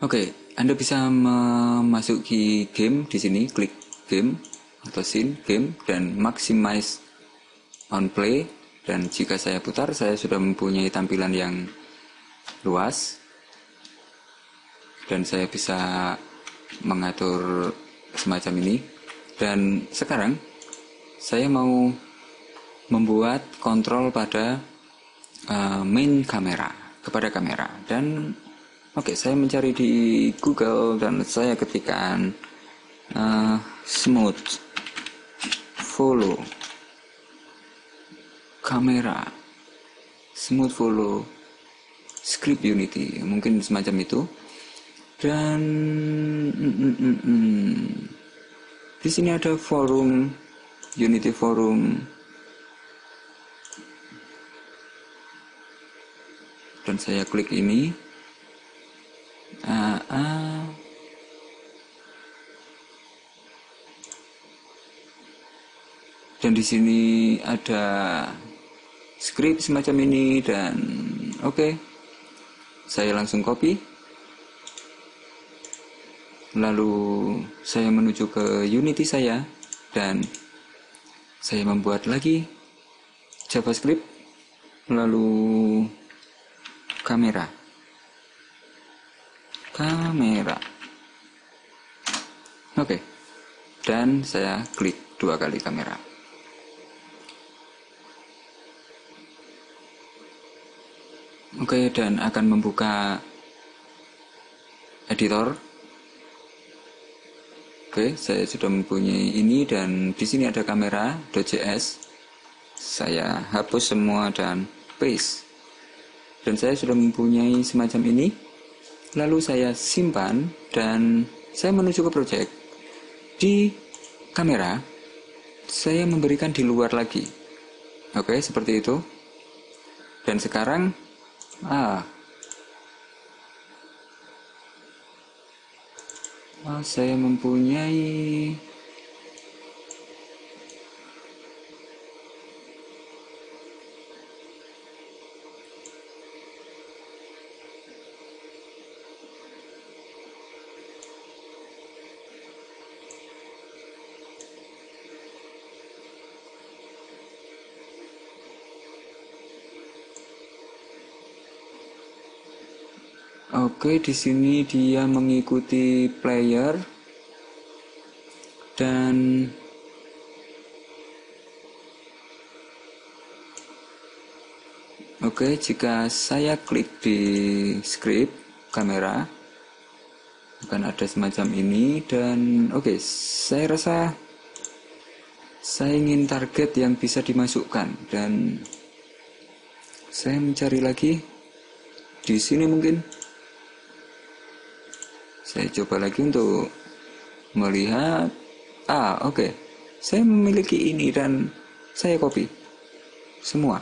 Oke, Anda bisa memasuki game di sini, klik game atau scene game dan maximize on play. Dan jika saya putar, saya sudah mempunyai tampilan yang luas dan saya bisa mengatur semacam ini. Dan sekarang saya mau membuat kontrol pada main kamera, kepada kamera. Dan oke, saya mencari di Google dan saya ketikkan smooth follow kamera, smooth follow script Unity, mungkin semacam itu. Dan di sini ada forum, Unity forum, dan saya klik ini. Dan di sini ada script semacam ini. Dan oke, saya langsung copy, lalu saya menuju ke Unity saya dan saya membuat lagi JavaScript, lalu kamera, oke, dan saya klik 2 kali kamera. Oke, dan akan membuka editor. Oke, saya sudah mempunyai ini dan di sini ada kamera.js. Saya hapus semua dan paste. Dan saya sudah mempunyai semacam ini. Lalu saya simpan dan saya menuju ke project. Di kamera, saya memberikan di luar lagi. Oke, seperti itu. Dan sekarang saya mempunyai Oke, di sini dia mengikuti player dan oke, jika saya klik di script kamera akan ada semacam ini. Dan oke, saya rasa saya ingin target yang bisa dimasukkan dan saya mencari lagi di sini. Mungkin saya coba lagi untuk melihat. Oke. Saya memiliki ini dan saya copy semua.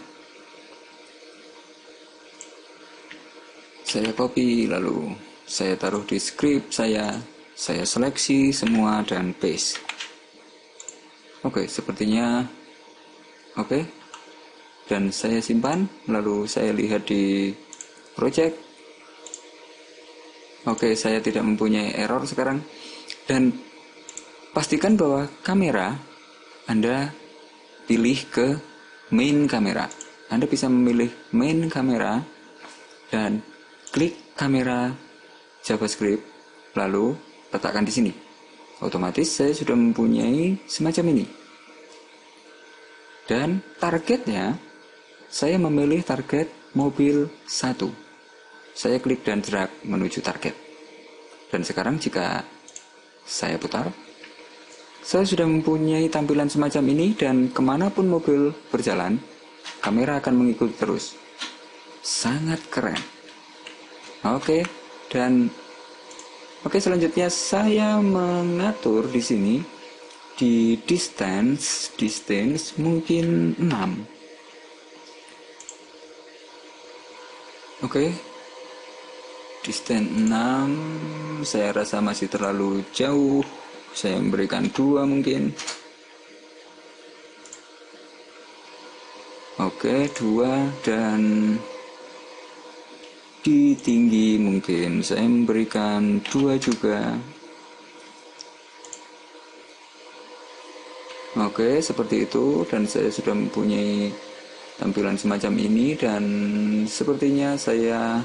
Saya copy lalu saya taruh di script saya seleksi semua dan paste. Oke, sepertinya oke. Dan saya simpan lalu saya lihat di project. Oke, saya tidak mempunyai error sekarang. Dan pastikan bahwa kamera Anda pilih ke main kamera. Anda bisa memilih main kamera dan klik kamera JavaScript, lalu letakkan di sini. Otomatis saya sudah mempunyai semacam ini. Dan targetnya, saya memilih target mobil 1. Saya klik dan drag menuju target. Dan sekarang jika saya putar, saya sudah mempunyai tampilan semacam ini dan kemanapun mobil berjalan, kamera akan mengikuti terus. Sangat keren. Oke, dan selanjutnya saya mengatur di sini di distance mungkin 6. Oke. Distance 6 saya rasa masih terlalu jauh. Saya memberikan 2 mungkin. Oke, 2 dan di tinggi mungkin saya memberikan 2 juga. Oke, seperti itu, dan saya sudah mempunyai tampilan semacam ini, dan sepertinya saya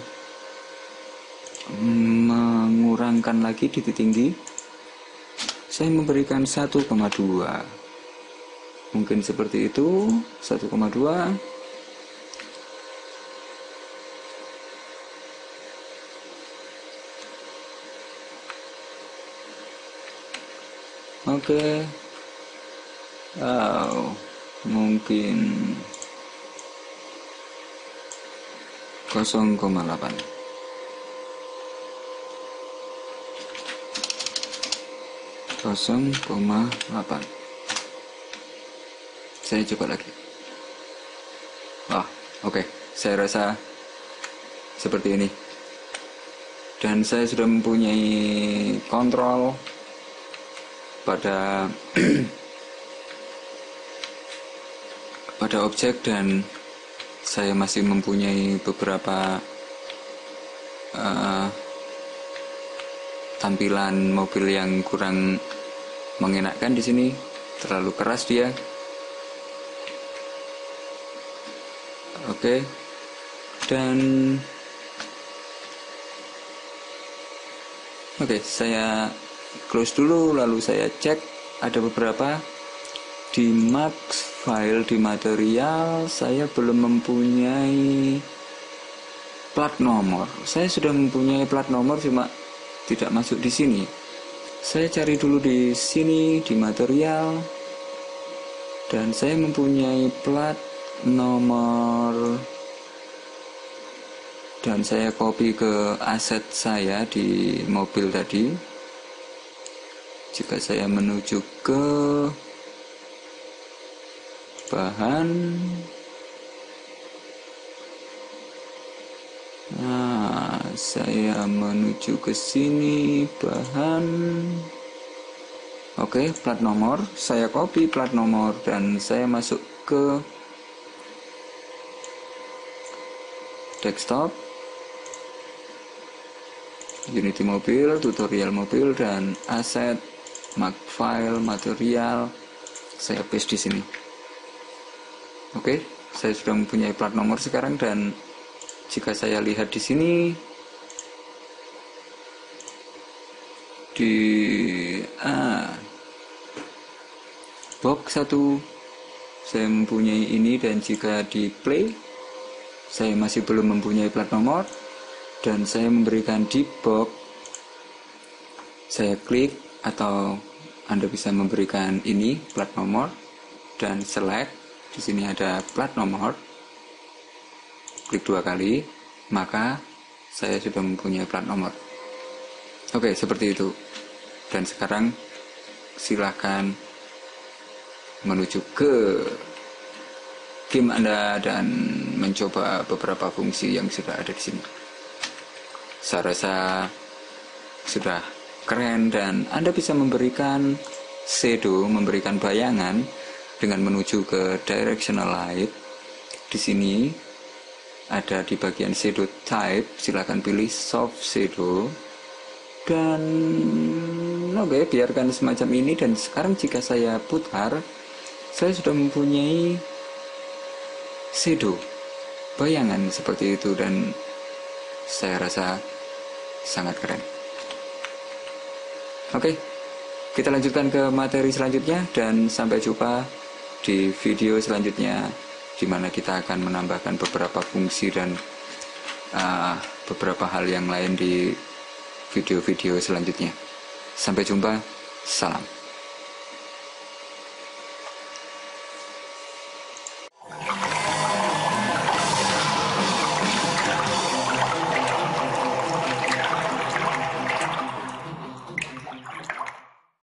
mengurangkan lagi titik tinggi. Saya memberikan 1,2. Mungkin seperti itu, 1,2. Oke. Mungkin 0,8. Saya coba lagi. Oke. Saya rasa seperti ini. Dan saya sudah mempunyai kontrol pada pada objek, dan saya masih mempunyai beberapa tampilan mobil yang kurang mengenakan di sini. Terlalu keras dia. Oke. Dan saya close dulu, lalu saya cek ada beberapa di max file, di material. Saya belum mempunyai plat nomor. Saya sudah mempunyai plat nomor, cuma tidak masuk di sini. Saya cari dulu di sini, di material, dan saya mempunyai plat nomor, dan saya copy ke aset saya di mobil tadi. Jika saya menuju ke bahan, saya menuju ke sini, bahan. Oke, plat nomor. Saya copy plat nomor dan saya masuk ke desktop, Unity mobil, tutorial mobil, dan aset, Makefile, material. Saya paste di sini. Oke, saya sudah mempunyai plat nomor sekarang, dan jika saya lihat di sini di box 1 saya mempunyai ini, dan jika di play saya masih belum mempunyai plat nomor, dan saya memberikan di box, saya klik, atau Anda bisa memberikan ini plat nomor dan select. Di sini ada plat nomor, klik 2 kali, maka saya sudah mempunyai plat nomor. Oke, seperti itu. Dan sekarang silakan menuju ke game Anda dan mencoba beberapa fungsi yang sudah ada di sini. Saya rasa sudah keren, dan Anda bisa memberikan shadow, memberikan bayangan dengan menuju ke directional light. Di sini ada di bagian shadow type, silakan pilih soft shadow, dan biarkan semacam ini. Dan sekarang jika saya putar, saya sudah mempunyai shadow, bayangan seperti itu, dan saya rasa sangat keren. Oke, kita lanjutkan ke materi selanjutnya, dan sampai jumpa di video selanjutnya, di mana kita akan menambahkan beberapa fungsi dan beberapa hal yang lain di video-video selanjutnya. Sampai jumpa, salam.